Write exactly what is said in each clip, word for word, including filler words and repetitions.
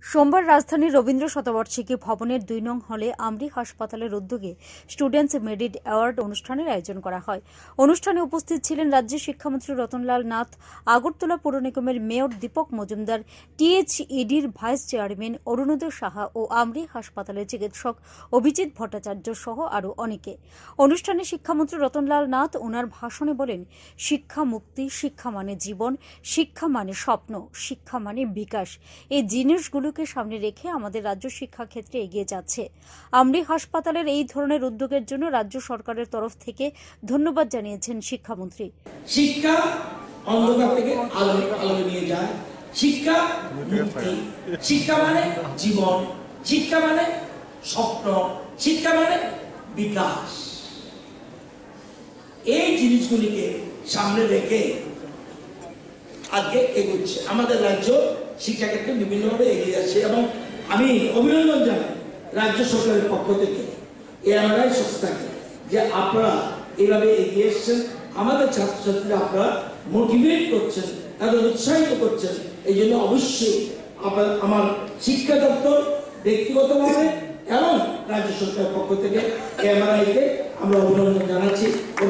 সোমবার রাজধানীর রবীন্দ্র শতবার্ষিকী ভবনের দুই নং হলে আমরি হাসপাতালের উদ্যোগে স্টুডেন্টস মেরিট অ্যাওয়ার্ড অনুষ্ঠানের আয়োজন করা হয়। অনুষ্ঠানে উপস্থিত ছিলেন রাজ্যের শিক্ষামন্ত্রী রতনলাল নাথ, আগরতলা পৌর নিগমের মেয়র দীপক মজুমদার, টিএইচইডির ভাইস চেয়ারম্যান অরুণোদয় সাহা ও আমরি হাসপাতালের চিকিৎসক অভিজিৎ ভট্টাচার্য সহ আরও অনেকে। অনুষ্ঠানে শিক্ষামন্ত্রী রতনলাল নাথ ওনার ভাষণে বলেন, শিক্ষা মুক্তি, শিক্ষা মানে জীবন, শিক্ষা মানে স্বপ্ন, শিক্ষা মানে বিকাশ। এই জিনিসগুলো সামনে রেখে আমাদের রাজ্য শিক্ষা ক্ষেত্রে এগিয়ে যাচ্ছে। আমরি হাসপাতালের এই ধরনের উদ্যোগের জন্য রাজ্য সরকারের তরফ থেকে ধন্যবাদ জানিয়েছেন শিক্ষামন্ত্রী। শিক্ষা অন্ধকার থেকে আলো আলো নিয়ে যায়, শিক্ষা মুক্তি, শিক্ষা মানে জীবন, শিক্ষা মানে স্বপ্ন, শিক্ষা মানে বিকাশ। এই জিনিসগুলিকে সামনে রেখে আজকে এগোচ্ছে আমাদের রাজ্য শিক্ষাক্ষেত্রে বিভিন্নভাবে এগিয়ে যাচ্ছে এবং আমি অভিনন্দন জানাই রাজ্য সরকারের পক্ষ থেকে এআরআই সংস্থাকে যে আপনারা এইভাবে এগিয়ে এসছেন, আমাদের ছাত্রছাত্রীরা আপনারা মোটিভেট করছেন, তাদের উৎসাহিত করছেন। এই জন্য অবশ্যই আপনার আমার শিক্ষা দপ্তর ব্যক্তিগতভাবে এবং রাজ্য সরকারের পক্ষ থেকে এআরআইকে আমরা অভিনন্দন জানাচ্ছি।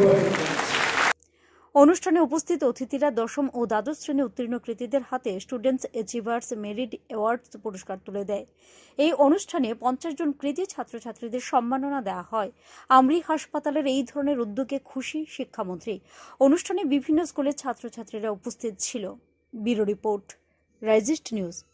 অনুষ্ঠানে উপস্থিত অতিথিরা দশম ও দ্বাদশ শ্রেণী উত্তীর্ণ কৃতীদের হাতে স্টুডেন্টস অ্যাচিভার্স মেরিট অ্যাওয়ার্ড পুরস্কার তুলে দেয়। এই অনুষ্ঠানে পঞ্চাশ জন কৃতী ছাত্রছাত্রীদের সম্মাননা দেওয়া হয়। আমরি হাসপাতালের এই ধরনের উদ্যোগে খুশি শিক্ষামন্ত্রী। অনুষ্ঠানে বিভিন্ন স্কুলের ছাত্রছাত্রীরা উপস্থিত ছিল। ব্যুরো রিপোর্ট, রাইজিস্ট নিউজ।